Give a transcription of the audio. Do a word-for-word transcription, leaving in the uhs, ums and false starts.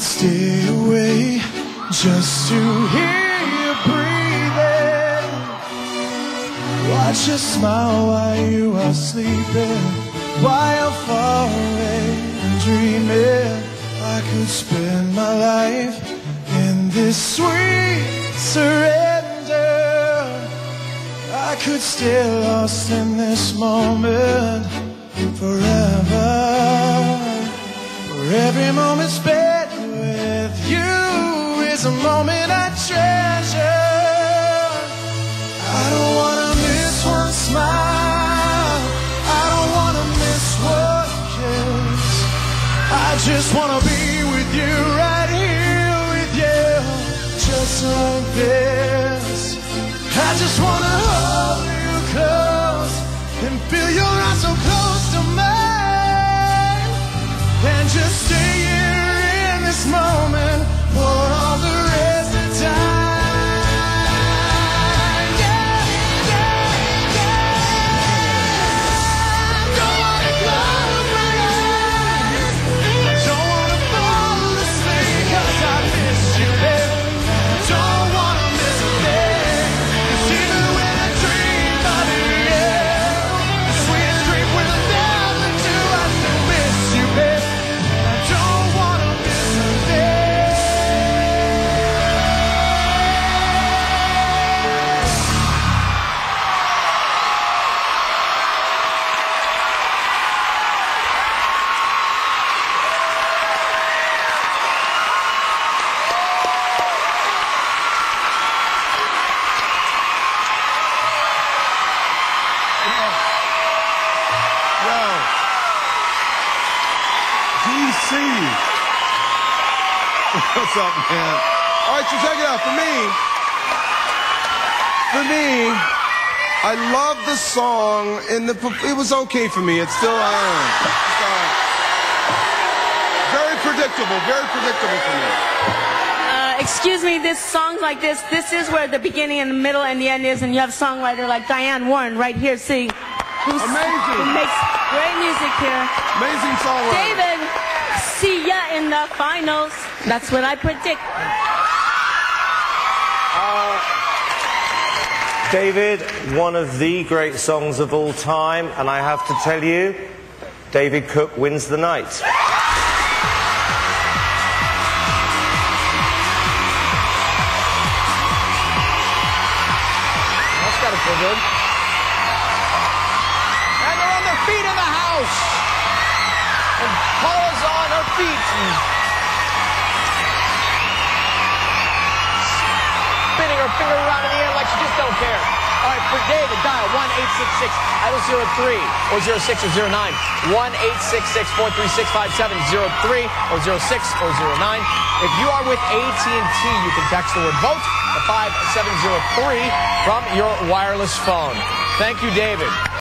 stay away just to hear you breathing. Watch you smile while you are sleeping, while you're far away and dreaming. I could spend my life in this sweet surrender. I could stay lost in this moment forever. For every moment spent with you is a moment I treasure. I don't wanna miss one smile, I don't wanna miss one kiss. I just wanna be with you, right here with you, just like this. I just wanna hold you close and feel your eyes so close to mine, and just stay here in this moment for all the rest of time. What's up, man? All right, so check it out. For me, for me, I love the song, and the it was okay for me. It's still, I don't know. It's, uh, very predictable, very predictable for me. Uh, excuse me, this songs like this, this is where the beginning and the middle and the end is, and you have a songwriter like Diane Warren right here singing. Who's, Amazing. Who makes great music here. Amazing songwriter. David, see ya in the finals. That's what I predict. Uh, David, one of the great songs of all time, and I have to tell you, David Cook wins the night. That's gotta feel good. And they're on their feet in the house. And Paula's on her feet. Spinning her finger around in the air like she just don't care. All right, for David, dial one eight six six, idle zero three or zero six or zero nine. one eight six six, four three six, five seven zero three or zero six or zero nine. If you are with A T and T, you can text the word VOTE to five seven zero three from your wireless phone. Thank you, David.